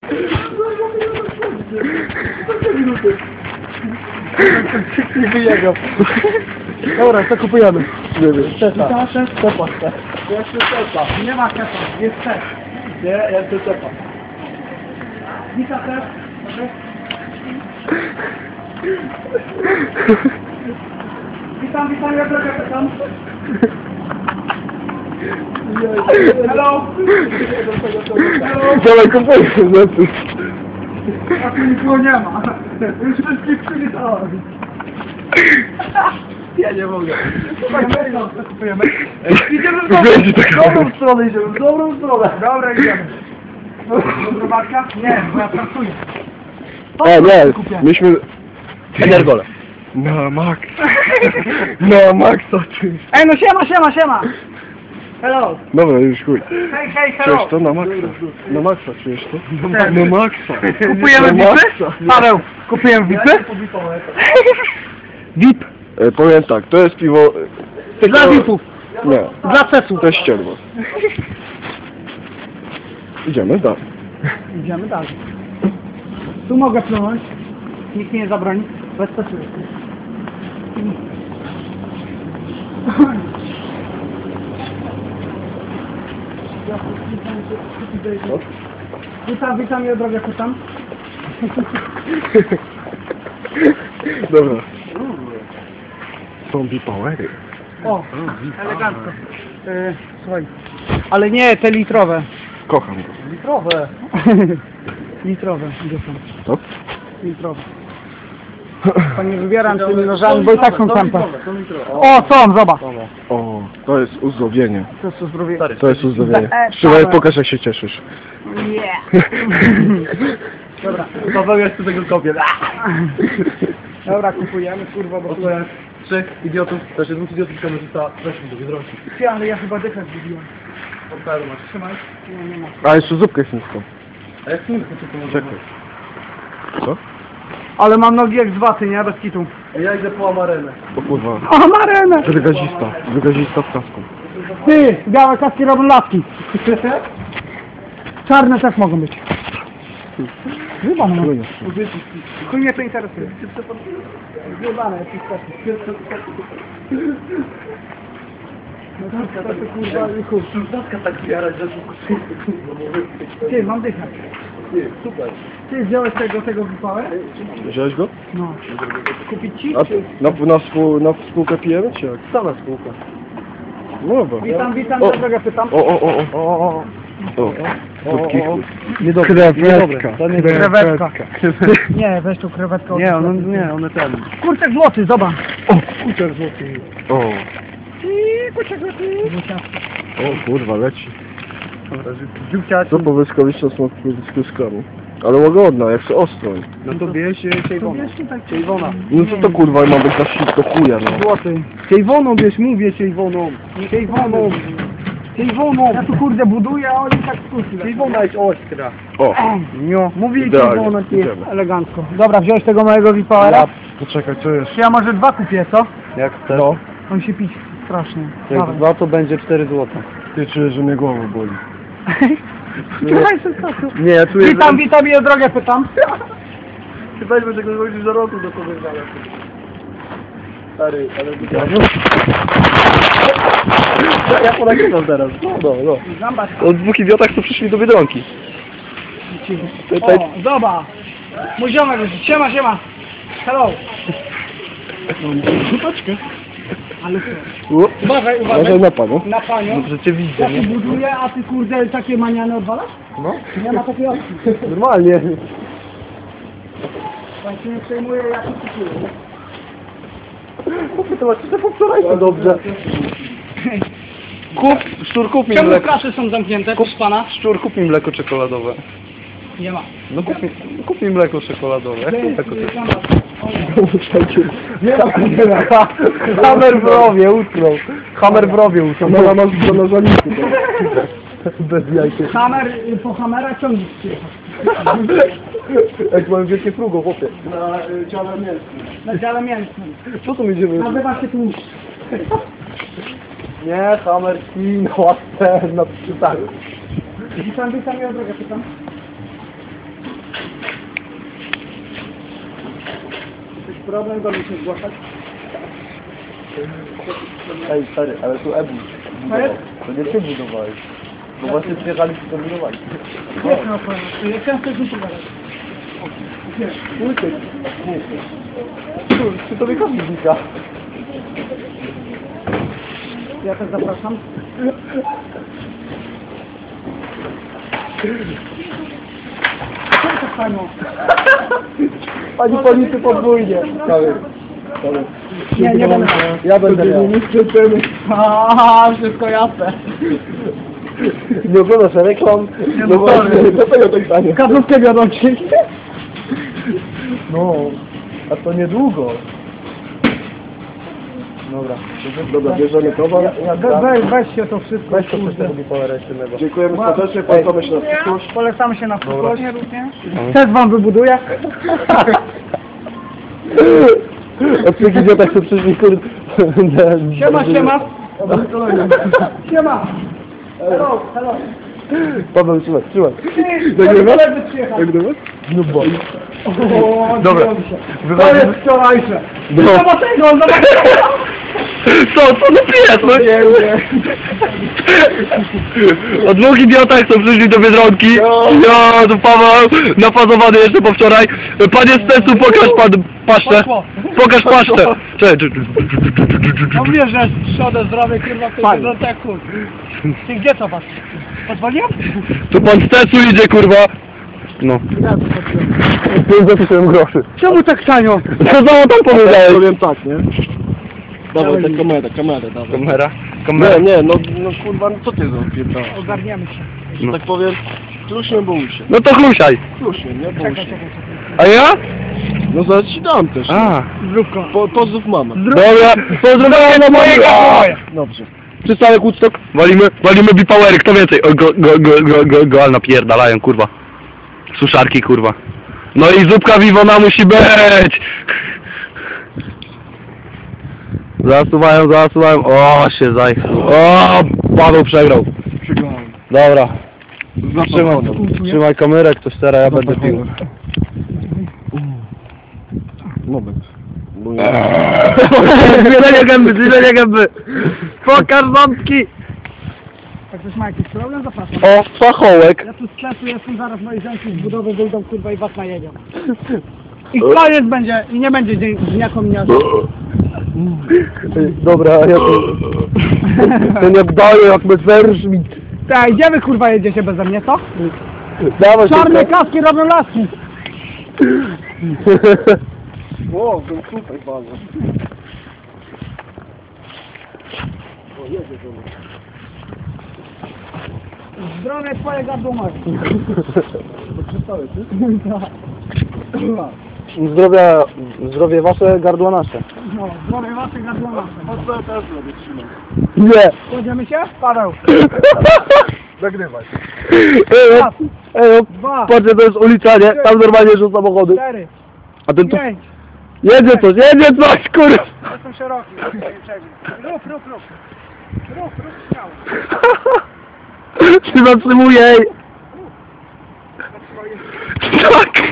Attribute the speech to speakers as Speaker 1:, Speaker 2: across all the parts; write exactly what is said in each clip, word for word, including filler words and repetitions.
Speaker 1: Nie wyjechał. Dobra, co kupujemy? Nie wiem. Cepa. Cepa. Jeszcze cepa. Nie ma cepa, jest cep. Nie, jeszcze cepa. Wita cep. Witam, witam, ja droga pytam. Hello!
Speaker 2: Dawaj, kupuj znaczy.
Speaker 1: A tu nikogo nie ma. Już wszystkich przywitałem.
Speaker 2: Ja nie mogę.
Speaker 1: Kupujemy? No, co kupujemy? Idziemy w
Speaker 2: Będzie
Speaker 1: dobrą,
Speaker 2: taka-
Speaker 1: dobrą stronę, idziemy w dobrą stronę. Dobra, idziemy. Zobaczka? Nie, bo ja pracuję.
Speaker 2: A nie,
Speaker 1: Kupię.
Speaker 2: myśmy...
Speaker 3: Energole.
Speaker 2: Na Max. Na Maxa ty.
Speaker 1: Ej, no siema, siema, siema. Hello.
Speaker 2: Dobra, już chuj.
Speaker 1: Hej, hej,
Speaker 2: Czujesz
Speaker 1: hello.
Speaker 2: to? Na Maxa. Na Maxa czujesz to?
Speaker 1: Tak.
Speaker 2: Na Maxa.
Speaker 1: Kupujemy
Speaker 2: Na
Speaker 1: V I P?
Speaker 2: Maxa.
Speaker 1: Paweł, kupujemy V I P? V I P.
Speaker 2: E, powiem tak, to jest piwo... e,
Speaker 1: Dla V I P-ów.
Speaker 2: Nie,
Speaker 1: Dla cesu.
Speaker 2: to jest ścierwo. Idziemy dalej.
Speaker 1: Idziemy dalej. Tu mogę plunąć. Nikt mi nie zabroni. Bez cesu. Witam, witam, ja drogę pytam.
Speaker 2: Dobra. Zombie powery.
Speaker 1: O, elegancko. E, słuchaj. Ale nie, te litrowe.
Speaker 2: Kocham go.
Speaker 1: Litrowe. Litrowe, gdzie są?
Speaker 2: Co?
Speaker 1: Litrowe. Panie wybieram tymi nożami, bo i tak są tępe. O, są, zobacz.
Speaker 2: O, to jest uzdrowienie.
Speaker 1: To jest zdrowie.
Speaker 2: To jest uzdrowienie.
Speaker 1: E,
Speaker 2: Trzymaj,
Speaker 1: Paweł.
Speaker 2: pokaż jak się cieszysz.
Speaker 1: Nie. Dobra.
Speaker 3: Paweł jeszcze tego kopię.
Speaker 1: Dobra, kupujemy, kurwa, bo tu jest.
Speaker 3: Trzech idiotów, znaczy dwóch idiotów kamerzysta, weźmy do Biedronki.
Speaker 1: Ty, ale ja chyba dychę zgubiłem.
Speaker 3: Podkładu masz.
Speaker 1: Trzymaj. Nie, nie ma.
Speaker 2: A jeszcze zupkę chińską.
Speaker 3: A jak nie chcę, to może...
Speaker 2: Czekaj. Co?
Speaker 1: Ale mam nogi jak z waty, nie? Bez kitu.
Speaker 3: Ja idę po amarenę.
Speaker 2: O kurwa.
Speaker 1: O, marenę!
Speaker 2: Wygazista. Wygazista w kasku.
Speaker 1: Ty, białe kaski robią laski. Czarne też mogą być. Chyba no. Chuj mnie to interesuje. Zjebane, jakiś taki. No to to kurwa i chuj.
Speaker 3: Zatka tak zjarać, że...
Speaker 1: Ty, mam dychę.
Speaker 3: Nie, super.
Speaker 1: Ty wziąłeś tego, tego wypałę?
Speaker 2: Wziąłeś go?
Speaker 1: No. Kupić ci?
Speaker 2: A na, na, współ, na spółkę pijemy czy jak?
Speaker 3: Sama spółka.
Speaker 2: No dobra.
Speaker 1: Witam, witam,
Speaker 2: O.
Speaker 1: ja drogę pytam.
Speaker 2: O, o, o, o.
Speaker 3: O, o,
Speaker 2: O, zupki.
Speaker 3: Niedobre,
Speaker 2: Krewetka.
Speaker 3: To nie
Speaker 1: Krewetka. Nie, weź tu krewetkę.
Speaker 3: Nie, one, nie, one ten.
Speaker 1: Kurczak złoty, zobacz.
Speaker 3: Kurczak złoty.
Speaker 2: O,
Speaker 1: Kurczak złoty.
Speaker 2: o kurwa, leci.
Speaker 3: Dziubcia,
Speaker 2: Co po wyskowiczce smak z skami. Ale łagodna, jak se ostro.
Speaker 3: no to bierz Ciejwona. Ciejwona.
Speaker 2: No co to kurwa ma być na wszystko chuja, no.
Speaker 1: Złoty.
Speaker 3: Ciejwoną bierz, mówię Ciejwoną. Ciejwoną. Ciejwoną.
Speaker 1: Ja tu kurde buduję, a oni tak skurczy.
Speaker 3: Ciejwona jest ostra.
Speaker 2: O,
Speaker 3: No, mówię
Speaker 2: Idealnie.
Speaker 3: Ciejwona, ty.
Speaker 2: Idziemy.
Speaker 1: Elegancko. Dobra, wziąłeś tego mojego Vipowera?
Speaker 2: poczekaj, co jest?
Speaker 1: Ja może dwa kupię, co?
Speaker 3: Jak chcesz.
Speaker 2: No.
Speaker 1: On się pić strasznie.
Speaker 3: Jak
Speaker 1: Dawaj.
Speaker 3: dwa to będzie cztery złote.
Speaker 2: Ty czujesz, że mnie głowa boli.
Speaker 1: Słuchaj, słuchaj.
Speaker 3: Nie, ja czuję,
Speaker 1: Witam, witam, ja drogę pytam.
Speaker 3: Ty weźmy tego gości za roku do kogoś znaleźć. Stary, ale... Ja ponagrywam teraz. No, no, no.
Speaker 1: Zambacz.
Speaker 3: O dwóch idiotach, co przyszli do Biedronki.
Speaker 1: O, zobacz. Mój ziomek, siema, siema. Hello.
Speaker 2: Zupaczkę.
Speaker 1: Ale co?
Speaker 2: Uważaj,
Speaker 1: Uważaj,
Speaker 2: uważaj
Speaker 1: uważaj.
Speaker 2: na panu.
Speaker 1: Na panią.
Speaker 3: Dobrze cię widzę,
Speaker 1: Ja tu
Speaker 3: nie?
Speaker 1: buduję, a ty kurde takie maniane odwalasz?
Speaker 3: No.
Speaker 1: Nie ma takiej opcji.
Speaker 3: Normalnie.
Speaker 1: Pan się nie przejmuje, ja tu kupuję.
Speaker 3: To macie to po wczoraj to dobrze. Kup, szczur, kup mi
Speaker 1: Czemu
Speaker 3: mleko.
Speaker 1: kasy są zamknięte, proszę pana?
Speaker 3: Szczur, kup mi mleko czekoladowe.
Speaker 1: Nie ma.
Speaker 3: No kup mi, kup mi mleko czekoladowe. Jak to mleko czekoladowe? Hammer w rowie utknął. Hammer w rowie utknął.
Speaker 2: Kamera nas do nażalniku.
Speaker 3: Bez jajka.
Speaker 1: Hammer, po Hammera ciągnik przyjechał.
Speaker 3: Jak mam wielkie frugo, chłopie.
Speaker 2: Na y, ciele mięsnym.
Speaker 1: Na dziale mięsnym.
Speaker 3: Co tu będziemy?
Speaker 1: Nazywa się tłuszcz.
Speaker 3: Nie, Hammer, no łatwe, na przykład.
Speaker 1: Witam, witam, ja drogę pytam. problem, do mnie się zgłaszać.
Speaker 3: Ej, stary, ale tu Ebu.
Speaker 1: Co jest?
Speaker 3: To nie ty budowałeś. Bo właśnie przyjechali i to budowali.
Speaker 1: Nie, no powiem, ja chciałem coś wypowiadać.
Speaker 3: Uciek. Czy to wychodzi dzika?
Speaker 1: Ja też zapraszam. Co to fajno?
Speaker 3: Pani policy podwójnie. Cały. Cały.
Speaker 1: Nie, nie będę.
Speaker 3: Ja będę miał.
Speaker 1: Aaa, wszystko jasne.
Speaker 3: Nie oglądasz reklam?
Speaker 1: Nie,
Speaker 3: No
Speaker 1: no
Speaker 3: właśnie, dlatego tak stanie.
Speaker 1: Kablówkę wiadomo ci.
Speaker 3: No, a to niedługo. Dobra, dobra, bierzemy towar.
Speaker 1: We, we, weź się to wszystko.
Speaker 3: Weź to
Speaker 1: kurde.
Speaker 3: wszystko powera jeszcze mego.
Speaker 2: Dziękujemy
Speaker 1: Ładnie.
Speaker 2: serdecznie, polecamy się na przyszłość.
Speaker 1: Polecamy się na przyszłość. Też wam wybuduję.
Speaker 3: Od tych idiotach co przyszli, kurde.
Speaker 1: Siema, siema. Siema. Hello, hello.
Speaker 3: Paweł, trzymaj, trzymaj.
Speaker 1: Nagrywasz?
Speaker 3: Nagrywasz? No bo.
Speaker 1: O,
Speaker 3: Dobra.
Speaker 1: To jest wczorajsze.
Speaker 3: No.
Speaker 1: Zobacz tego, zobacz tego.
Speaker 3: Co, co no pies, no nie, nie. O dwóch idiotach, co przyszli do Biedronki. Ja, tu Paweł, napazowany jeszcze po wczoraj. Panie Stecu, pokaż pan paszczę. Pokaż paszczę. Cześć.
Speaker 1: No wiesz, że trzodę zdrowie, kurwa, w tej biblioteku. Ty gdzie to masz? Pozwoliłem?
Speaker 3: Tu pan Stecu idzie, kurwa. No. pięć zapisałem groszy.
Speaker 1: Czemu tak tanio?
Speaker 3: Co znowu tam powiedziałeś?
Speaker 2: Powiem tak, nie? Dawaj, tę kamerę, kamerę, dawaj.
Speaker 3: Kamera? Kamera?
Speaker 2: Nie, nie, no, no kurwa, no co ty zapierdalasz?
Speaker 1: Ogarniemy się.
Speaker 3: No.
Speaker 2: Tak powiem, kluśnie bój się.
Speaker 3: No to chlusiaj.
Speaker 2: Kluśnie, nie? Bój
Speaker 1: Czekaj,
Speaker 2: się.
Speaker 1: czekaj, czekaj.
Speaker 3: A ja?
Speaker 2: No zaraz ci dam też.
Speaker 3: A.
Speaker 1: Zdrówko.
Speaker 2: Po, pozdrów mamę.
Speaker 3: Dobra, pozdrowienia na mojego!
Speaker 2: Dobrze.
Speaker 3: Przy całe Woodstock walimy, walimy bipowery, kto więcej? O, go, go, go, go, go, go, napierdalają, kurwa. Suszarki, kurwa. No i zupka wiwona musi być! Zasuwają, zasuwają. O, się zaj... O, Paweł przegrał.
Speaker 2: Przegrałem.
Speaker 3: Dobra.
Speaker 2: Trzymaj,
Speaker 3: Trzymaj kamerę, ktoś teraz, ja będę pił.
Speaker 2: Moment.
Speaker 3: Zwiedzenie gęby, zwiedzenie gęby! Pokaż ząbki!
Speaker 1: Jak ktoś ma jakiś problem, zapraszam.
Speaker 3: O, fachołek.
Speaker 1: Ja tu z sklepu jestem, zaraz moi ziomki z budowy wyjdą, kurwa, i was najedzią. I koniec będzie, i nie będzie dzień, dnia kominiarza.
Speaker 3: Dobra, ja to... To nie daję, jak my zerżmi.
Speaker 1: Tak, gdzie wy, kurwa, jedziecie beze mnie, co?
Speaker 3: Dawaj się,
Speaker 1: Czarne kaski robią laski.
Speaker 2: O, ten tutaj bardzo.
Speaker 1: Zdrowie twoje gardło
Speaker 3: Zdrowia, zdrowie wasze, gardła nasze.
Speaker 1: No, zdrowie wasze gardło
Speaker 2: A co ja też robię, trzymam.
Speaker 3: Nie.
Speaker 1: Kładziemy się? Paweł.
Speaker 2: Nagrywaj.
Speaker 3: Ej,
Speaker 1: Raz,
Speaker 3: ej,
Speaker 1: dwa,
Speaker 3: patrzcie, to jest ulica, nie? Tam normalnie są samochody.
Speaker 1: cztery,
Speaker 3: A ten tu...
Speaker 1: pięć.
Speaker 3: Jedzie coś, jedzie coś, kurwa!
Speaker 1: Jestem szeroki. Rób, rób, rób. Rób, rób, śmiało.
Speaker 3: Się zatrzymuje, ej! Tak!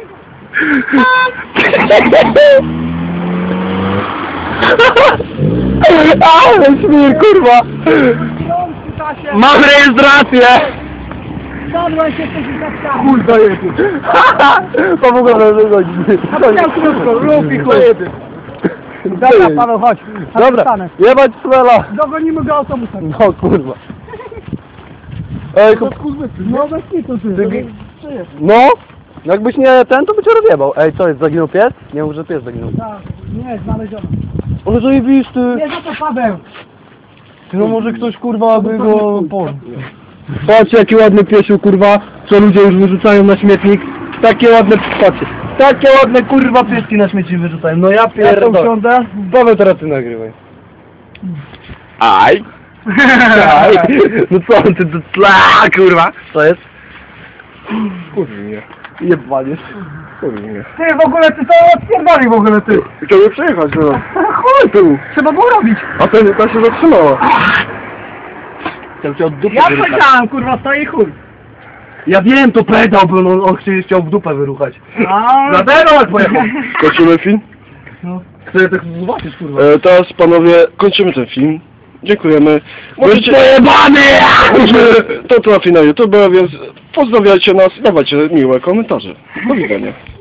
Speaker 3: Ale śmir, kurwa!
Speaker 1: Piątki, Tasie.
Speaker 3: Mam rejestrację!
Speaker 1: Zadłeś się coś zaskał.
Speaker 3: Chuj zajebie! To w ogóle wychodzi.
Speaker 1: A to miał krótko, rób i chuj. Dobra, Paweł, chodź.
Speaker 3: Dobra, jebać smela!
Speaker 1: Dogonimy go autobusem.
Speaker 3: No kurwa. Ej, kup...
Speaker 1: No bez kitu ty.
Speaker 3: Ty- No? Jakbyś nie ten, to by cię rozjebał. Ej, co jest, zaginął pies? Nie mów, że pies zaginął.
Speaker 1: Tak, nie, znaleziono.
Speaker 3: Ale zajebisty!
Speaker 1: Nie, za to Paweł.
Speaker 3: Ty, no może ktoś kurwa by go... Po... Patrzcie jaki ładny piesiu kurwa, co ludzie już wyrzucają na śmietnik. Takie ładne, patrzcie. Takie ładne kurwa pieski na śmieci wyrzucają. No ja pierdolę. Ja usiądę. Paweł, teraz ty nagrywaj. Aj! Aj! No co ty, to tla, kurwa? Co jest?
Speaker 2: Kurwi mnie.
Speaker 3: Jebaniesz.
Speaker 2: Kurwi mnie.
Speaker 1: Ty w ogóle, ty to odpierdoli w ogóle ty.
Speaker 2: Chciałby przejechać teraz.
Speaker 1: Chuj tu, trzeba było robić.
Speaker 2: A ten, ta się zatrzymała.
Speaker 3: Chciał cię od dupy
Speaker 1: Ja
Speaker 3: wyruchać.
Speaker 1: powiedziałem, kurwa, stoi chuj.
Speaker 3: Ja wiem, to pedał, bo on, on chciał w dupę wyruchać.
Speaker 1: A,
Speaker 3: Na pedał jak pojechał.
Speaker 2: Kończymy film?
Speaker 3: No. Chcę tak zobaczyć, kurwa.
Speaker 2: E, teraz panowie kończymy ten film. Dziękujemy. Możecie... To trafi na YouTube, więc pozdrawiajcie nas, dawajcie miłe komentarze. Do widzenia.